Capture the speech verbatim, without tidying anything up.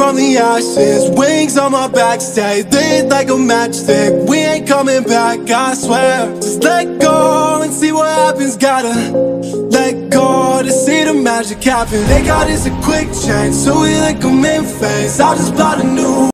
from the ashes, wings on my back, stay lit like a matchstick. We ain't coming back, I swear. Just let go and see what happens. Gotta let go to see the magic happen. They got us a quick change, so we like them in phase. I'll just plot a new